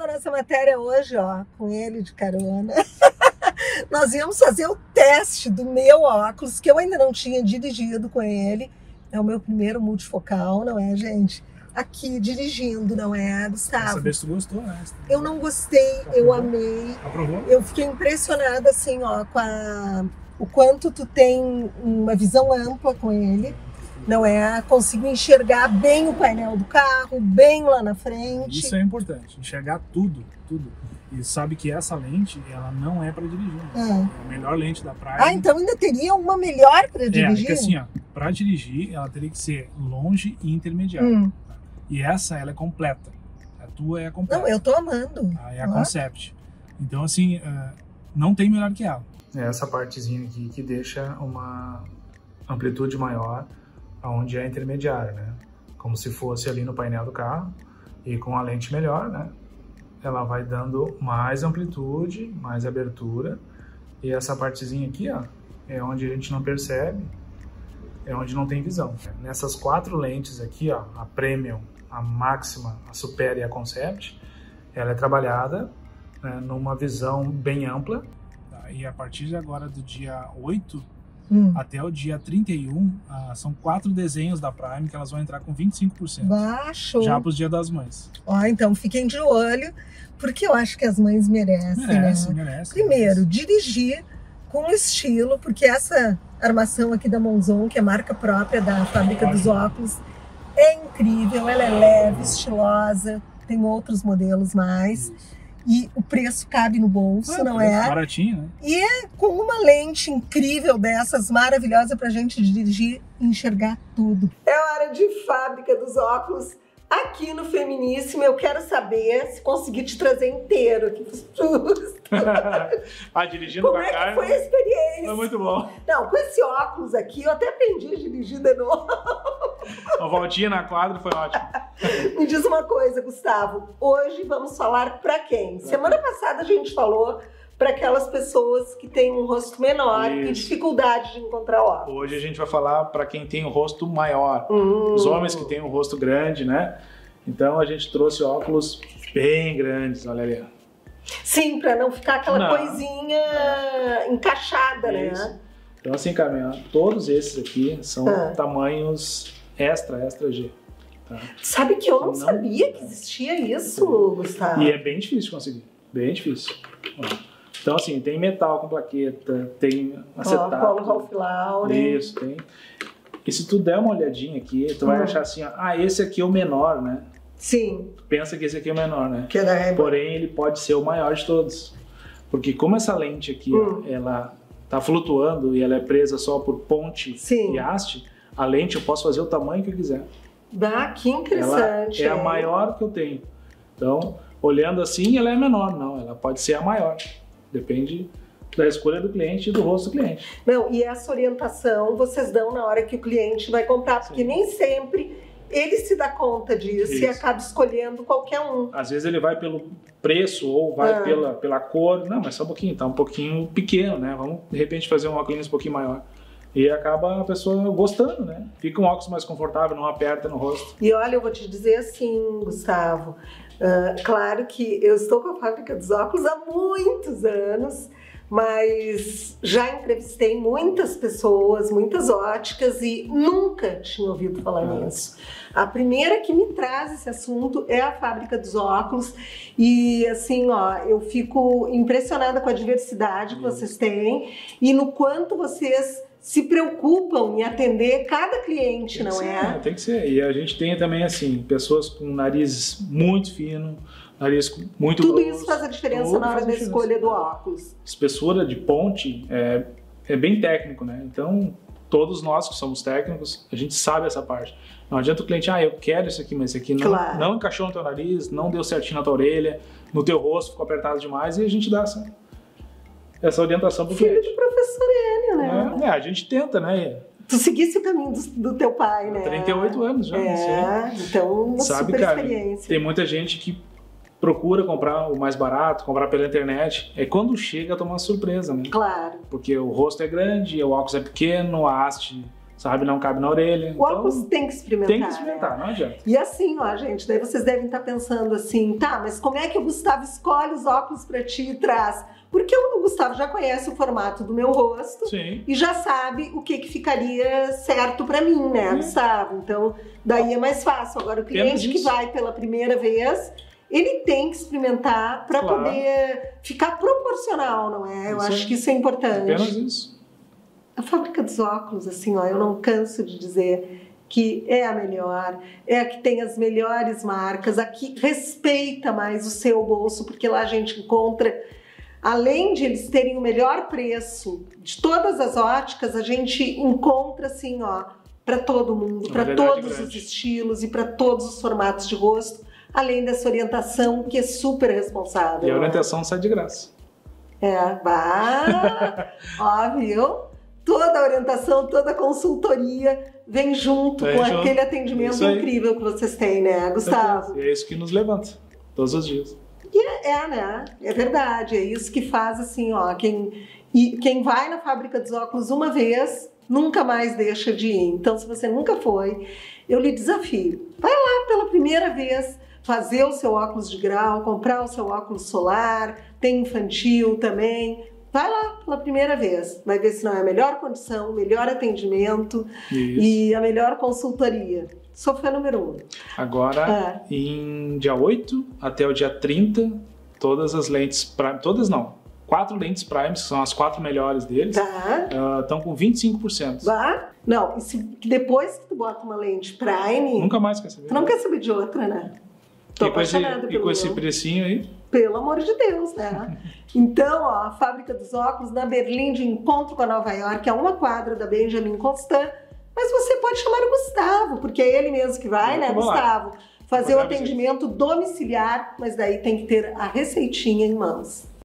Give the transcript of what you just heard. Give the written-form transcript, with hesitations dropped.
a nossa matéria hoje, ó, com ele de carona. Nós íamos fazer o teste do meu óculos, que eu ainda não tinha dirigido com ele. É o meu primeiro multifocal, não é, gente? Aqui, dirigindo, não é, Gustavo? Quer saber se tu gostou, né? Eu não gostei, eu amei. Aprovou? Eu fiquei impressionada, assim, ó, com o quanto tu tem uma visão ampla com ele. Não é? Consigo enxergar bem o painel do carro, bem lá na frente. Isso é importante, enxergar tudo, tudo. E sabe que essa lente, ela não é para dirigir. Né? É a melhor lente da praia. Ah, então ainda teria uma melhor para dirigir? É, que assim, ó, para dirigir, ela teria que ser longe e intermediária. Tá? E essa, ela é completa. A tua é a completa. Não, eu tô amando. É a Concept. Então, assim, não tem melhor que ela. É essa partezinha aqui que deixa uma amplitude maior onde é intermediária, né? Como se fosse ali no painel do carro. E com a lente melhor, né? Ela vai dando mais amplitude, mais abertura. E essa partezinha aqui, ó, é onde a gente não percebe, é onde não tem visão. Nessas 4 lentes aqui, ó, a Premium, a Máxima, a Super e a Concept, ela é trabalhada, né, numa visão bem ampla. E a partir de agora, do dia 8 até o dia 31, são 4 desenhos da Prime que elas vão entrar com 25%. Baixo. Já para os Dia das Mães. Ó, então fiquem de olho, porque eu acho que as mães merecem, né? Merece. Primeiro, dirigir com estilo, porque essa armação aqui da Monzon, que é marca própria da fábrica dos óculos, é incrível, ela é leve, estilosa, tem outros modelos mais. Isso. E o preço cabe no bolso, não é? Baratinho, né? E é com uma lente incrível dessas, maravilhosa pra gente dirigir e enxergar tudo. É hora de fábrica dos óculos aqui no Feminíssimo. Eu quero saber se consegui te trazer inteiro aqui pros estúdios. Dirigindo Como com a é que Carmen. foi a experiência? Foi muito bom. Não, com esse óculos aqui, eu até aprendi a dirigir de novo. A voltinha na quadra foi ótima. Me diz uma coisa, Gustavo. Hoje vamos falar pra quem? Semana passada a gente falou para aquelas pessoas que têm um rosto menor e dificuldade de encontrar óculos. Hoje a gente vai falar para quem tem um rosto maior. Os homens que têm um rosto grande, né? Então a gente trouxe óculos bem grandes, olha ali. Sim, para não ficar aquela coisinha encaixada, né? Então assim, Carmen, todos esses aqui são tamanhos extra G. Tá? Sabe que eu não sabia que existia isso, Gustavo. E é bem difícil de conseguir, bem difícil. Então assim, tem metal com plaqueta, tem acetato. Polo Ralph Lauren. Isso, tem. E se tu der uma olhadinha aqui, tu vai achar assim, ó, esse aqui é o menor, né? Sim. Tu pensa que esse aqui é o menor, né? Que é Porém, ele pode ser o maior de todos. Porque como essa lente aqui, ó, ela tá flutuando e ela é presa só por ponte e haste, a lente eu posso fazer o tamanho que eu quiser. Que interessante. Ela é a maior que eu tenho. Então, olhando assim, ela é menor. Não, ela pode ser a maior. Depende da escolha do cliente e do rosto do cliente. Não, e essa orientação vocês dão na hora que o cliente vai comprar, porque nem sempre ele se dá conta disso e acaba escolhendo qualquer um. Às vezes ele vai pelo preço ou vai pela cor. Não, mas só um pouquinho, tá um pouquinho pequeno, né? Vamos, de repente, fazer um óculos um pouquinho maior. E acaba a pessoa gostando, né? Fica um óculos mais confortável, não aperta no rosto. E olha, eu vou te dizer assim, Gustavo, claro que eu estou com a fábrica dos óculos há muitos anos, mas já entrevistei muitas pessoas, muitas óticas e nunca tinha ouvido falar nisso. A primeira que me traz esse assunto é a fábrica dos óculos e assim, ó, eu fico impressionada com a diversidade que vocês têm e no quanto vocês se preocupam em atender cada cliente, não é? Tem que ser. E a gente tem também, assim, pessoas com nariz muito fino, nariz muito grosso. Tudo isso faz a diferença na hora da escolha do óculos. Espessura de ponte é bem técnico, né? Então, todos nós que somos técnicos, a gente sabe essa parte. Não adianta o cliente, eu quero isso aqui, mas esse aqui não encaixou no teu nariz, não deu certinho na tua orelha, no teu rosto ficou apertado demais, e a gente dá essa orientação pro cliente. Filho de professor Enio, né? A gente tenta, né? Tu seguisse o caminho do teu pai, né? 38 anos já. Então uma super experiência. Tem muita gente que procura comprar o mais barato, comprar pela internet. É quando chega, toma uma surpresa, né? Claro. Porque o rosto é grande, o óculos é pequeno, a haste sabe? Não cabe na orelha. O óculos tem que experimentar. Tem que experimentar, né? Não adianta. E assim, ó, gente, daí vocês devem estar pensando assim, tá, mas como é que o Gustavo escolhe os óculos para ti e traz? Porque o Gustavo já conhece o formato do meu rosto. Sim. E já sabe o que ficaria certo para mim, né, Gustavo? Então, daí é mais fácil. Agora, o cliente que vai pela primeira vez, ele tem que experimentar para poder ficar proporcional, não é? Eu acho que isso é importante. Apenas isso. A fábrica dos óculos, assim, ó, eu não canso de dizer que é a melhor, é a que tem as melhores marcas, a que respeita mais o seu bolso, porque lá a gente encontra, além de eles terem o melhor preço de todas as óticas, a gente encontra, assim, ó, para todo mundo, para todos os estilos e para todos os formatos de rosto, além dessa orientação que é super responsável. E a orientação sai de graça. Ó, viu? Toda a orientação, toda a consultoria vem junto com aquele atendimento incrível que vocês têm, né, Gustavo? E é isso que nos levanta todos os dias. Né? É verdade, é isso que faz assim, ó, quem vai na fábrica dos óculos uma vez, nunca mais deixa de ir. Então, se você nunca foi, eu lhe desafio, vai lá pela primeira vez, fazer o seu óculos de grau, comprar o seu óculos solar, tem infantil também. Vai lá pela primeira vez, vai ver se não é a melhor condição, o melhor atendimento e a melhor consultoria. Sou fã número 1. Agora, em dia 8 até o dia 30, todas as lentes Prime, todas não, 4 lentes Prime, que são as 4 melhores deles, estão com 25%. Não, e depois que tu bota uma lente Prime... Nunca mais quer saber. Tu não quer saber de outra, né? Tô apaixonada pelo esse precinho aí? Pelo amor de Deus, né? Então, ó, a fábrica dos óculos na Berlim de encontro com a Nova York, a uma quadra da Benjamin Constant, mas você pode chamar o Gustavo, porque é ele mesmo que vai, né, Gustavo? Fazer o atendimento domiciliar, mas daí tem que ter a receitinha em mãos.